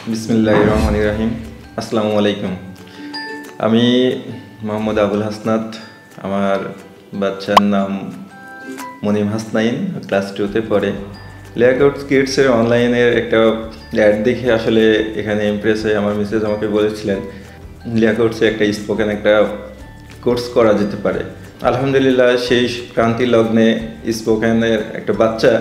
বিসমিল্লাহির রহমানির রহিম। আসসালামু আলাইকুম। আমি মোহাম্মদ আবুল হাসনাত। আমার বাচ্চার নাম মনিম হাসনাইন, ক্লাস 2-তে পড়ে। লেয়াকআউটস কিডসের অনলাইনের একটা অ্যাড দেখে আসলে এখানে ইমপ্রেস হয়ে আমার মিসেস আমাকে বলেছিলেন লেয়াকআউটসে একটা স্পোকেন একটা কোর্স করা যেতে পারে। আলহামদুলিল্লাহ সেই ক্রান্তি লগ্নে স্পোকেনের একটা বাচ্চা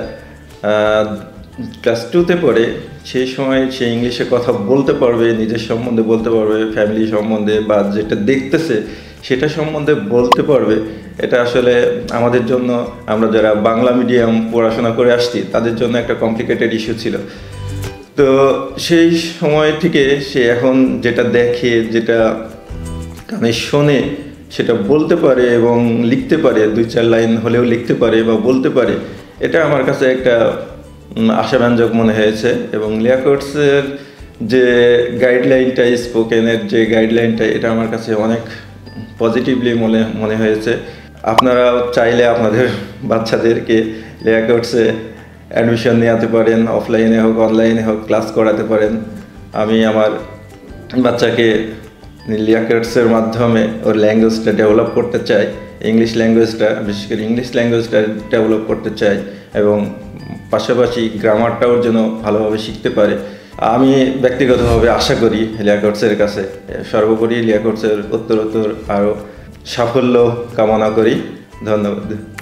ক্লাস 2-তে পড়ে, সেই সময় সে ইংলিশে কথা বলতে পারবে, নিজের সম্বন্ধে বলতে পারবে, ফ্যামিলি সম্বন্ধে বা যেটা দেখতেছে সেটা সম্বন্ধে বলতে পারবে। এটা আসলে আমাদের জন্য, আমরা যারা বাংলা মিডিয়াম পড়াশোনা করে আসছি তাদের জন্য একটা কমপ্লিকেটেড ইস্যু ছিল। তো সেই সময় থেকে সে এখন যেটা দেখে, যেটা কানে শোনে সেটা বলতে পারে এবং লিখতে পারে, 2-4 লাইন হলেও লিখতে পারে বা বলতে পারে। এটা আমার কাছে একটা আশাব্যঞ্জক মনে হয়েছে। এবং লেয়াকআউটসের যে গাইডলাইনটা, স্পোকেনের যে গাইডলাইনটা, এটা আমার কাছে অনেক পজিটিভলি মনে হয়েছে। আপনারা চাইলে আপনাদের বাচ্চাদেরকে লেয়াকআউটসে অ্যাডমিশন নেওয়াতে পারেন, অফলাইনে হোক অনলাইনে হোক ক্লাস করাতে পারেন। আমি আমার বাচ্চাকে লেয়াকআউটসের মাধ্যমে ওর ল্যাঙ্গুয়েজটা ডেভেলপ করতে চাই, ইংলিশ ল্যাঙ্গুয়েজটা, বিশেষ করে ইংলিশ ল্যাঙ্গুয়েজটা ডেভেলপ করতে চাই এবং পাশাপাশি গ্রামারটাও যেন ভালোভাবে শিখতে পারে। আমি ব্যক্তিগতভাবে আশা করি লেয়াকআউটসের কাছে, সর্বোপরি লেয়াকআউটসের উত্তরোত্তর আরও সাফল্য কামনা করি। ধন্যবাদ।